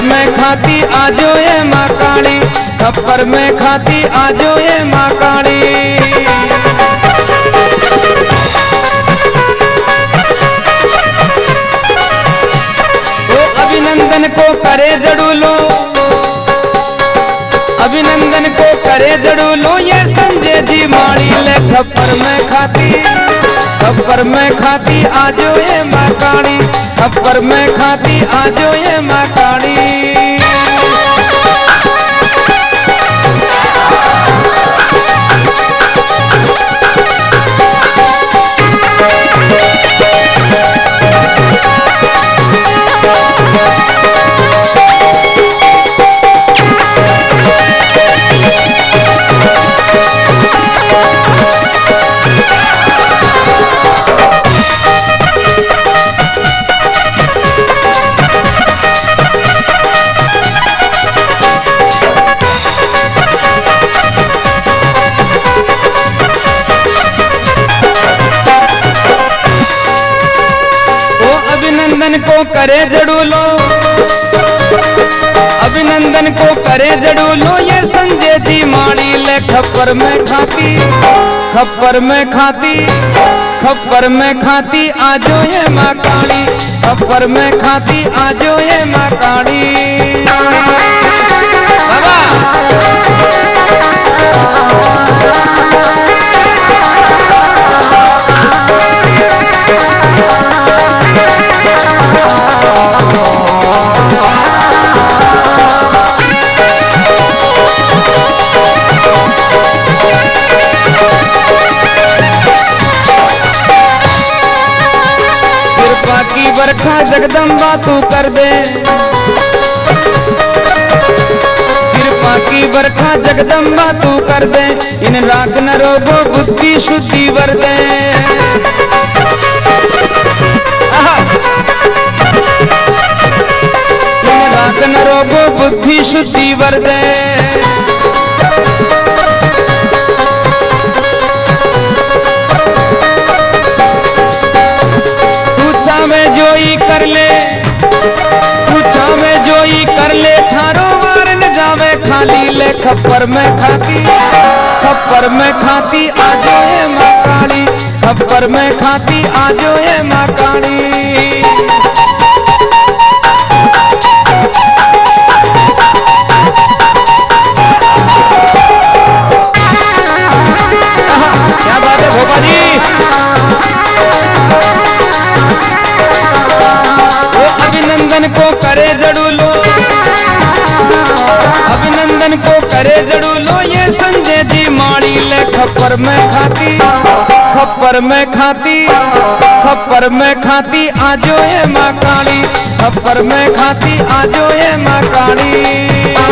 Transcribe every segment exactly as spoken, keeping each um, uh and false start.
में खाती आजो ये माँ काली, खप्पर में खाती आजो ये माँ काली। ओ अभिनंदन को करे जड़ूलो, अभिनंदन को करे जड़ूलो ये संजय जी माड़ी ले खप्पर में खाती, खप्पर में खाती आजो ये माँ काली, खप्पर में खाती आजो ये माँ काली। अभिनंदन को करे जड़ूलो, अभिनंदन को करे जड़ूलो ये संजय जी माड़ी ले खप्पर में खाती, खप्पर में खाती, खप्पर में खाती आजो ये माँ काली, खप्पर में खाती आजो ये माँ काली। कृपा की बरखा जगदम्बा तू कर दे, कृपा की बरखा जगदम्बा तू कर दे, इन राग न रोगो बुद्धि शुद्धि वर दे। इन राग न रोगो बुद्धि शुद्धि वर दे। में जोई कर ले, पूछा में जोई कर ले, थारो वार न जावे खाली ले खप्पर में खाती, खप्पर में खाती आजो ये माँ काली, खप्पर में खाती आजो ये माँ काली। क्या बात है भोपा जी। अभिनंदन को करे जड़ूलो, अभिनंदन को करे जड़ूलो ये संजय जी माड़ी ले खप्पर में खाती, खप्पर में खाती, खप्पर में खाती आजो ये माँ काली, खप्पर में खाती आजो ये माँ काली।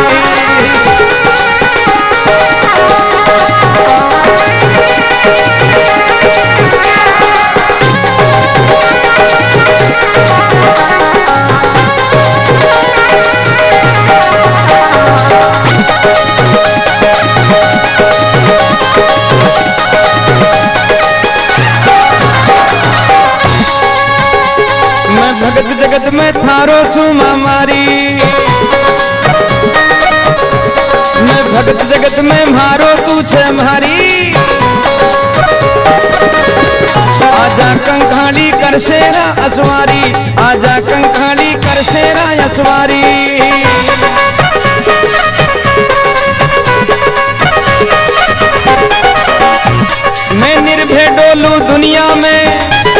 मैं भगत जगत में थारो छू मारी, मैं भगत जगत में मारो तू छे मारी। आजा कंखाली कर शेरा असवारी, आजा कंखाली कर शेरा असवारी। मैं निर्भय डोलू दुनिया में,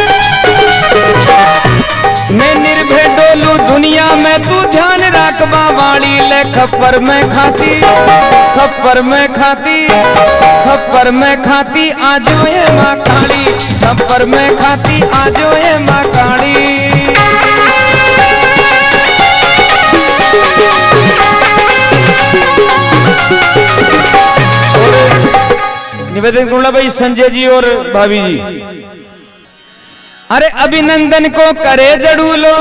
मैं निर्भय डोलू दुनिया में, तू ध्यान राखबा वाली ले खप्पर में खाती, खप्पर में खाती, खप्पर में खाती आजो ये माँ काली, खप्पर में खाती आजो ये माँ काली। निवेदन करूंगा भाई संजय जी और भाभी जी। अरे अभिनंदन को करे जड़ूलो,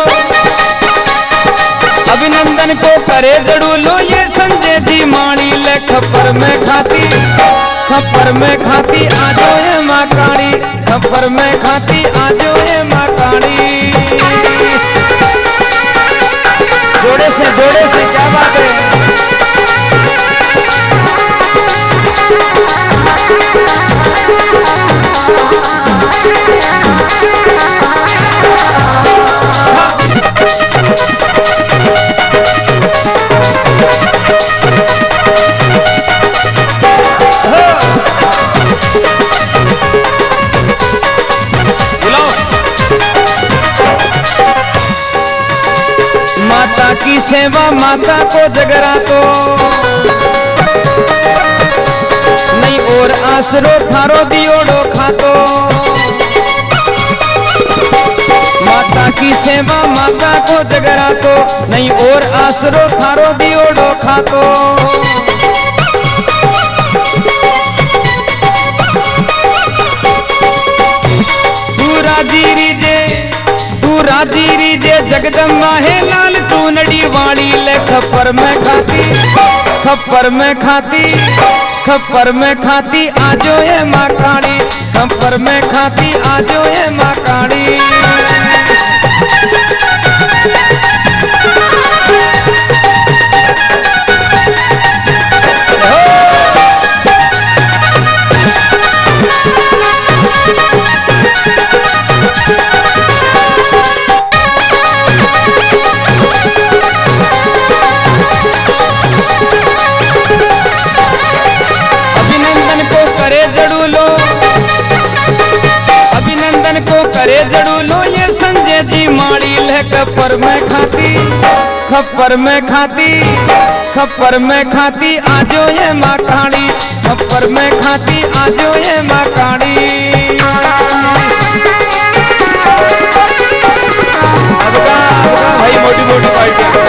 अभिनंदन को करे जड़ूलो ये संजय जी माड़ी ले खप्पर में खाती, खप्पर में खाती आजो ये माँ काली, खप्पर में खाती आजो ये माँ काली। जोड़े से जोड़े से क्या बात है। माता की सेवा माता को जगरा तो नहीं और आसरो थारो दियोड़ो खातो। माता की सेवा माता को जगरा तो नहीं और आसरो थारो दियोड़ो खातो। तू राजी रीजे तू राजी रीजे जगदम्बा है लाल चूनड़ी वाणी ले खप्पर में खाती खप्पर में खाती खप्पर में खाती आजो ये माँ काली खप्पर में खाती आजो ये माँ काली। करे जड़ूलो ये संजय जी माड़ी ले खप्पर में खाती खप्पर में खाती खप्पर में खाती आजो ये माँ काली खप्पर में खाती आजो ये माँ काली। भाई मोटी मोटी पार्टी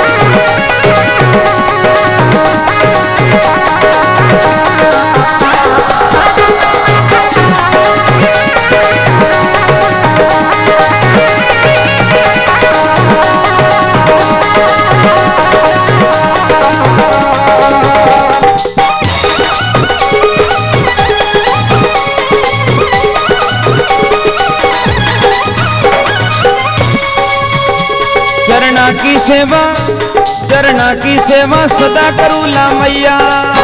चरणा की सेवा चरणा की सेवा सदा करूला मैया।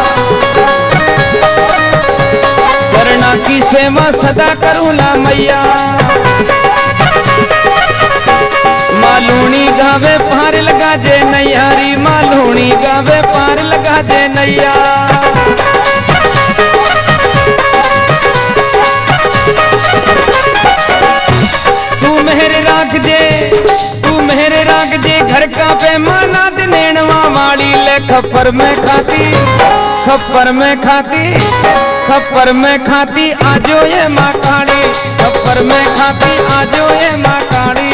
चरणा की सेवा सदा करूला मैया। मालूनी गावे पार लगा जे नैयारी मालूनी गावे पार लगा जे नैया। तू मेहर राख जे तू मेहर राख जे घर का पैमाना दिनेणवा वाली ले खप्पर में खाती खप्पर में खाती खप्पर में खाती आजो ये माँ काली खप्पर में खाती आजो ये माँ काली।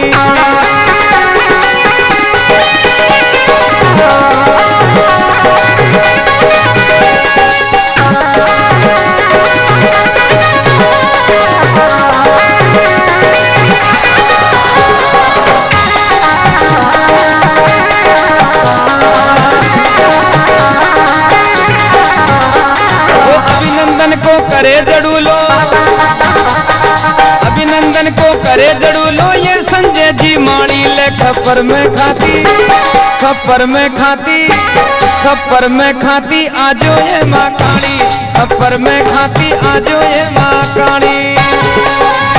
अभिनंदन को करे जड़ूलो अभिनंदन को करे जड़ूलो ये संजय जी माड़ी ले खप्पर में खाती खप्पर में खाती खप्पर में खाती आजो ये माँ काली खप्पर में खाती आजो ये माँ काली।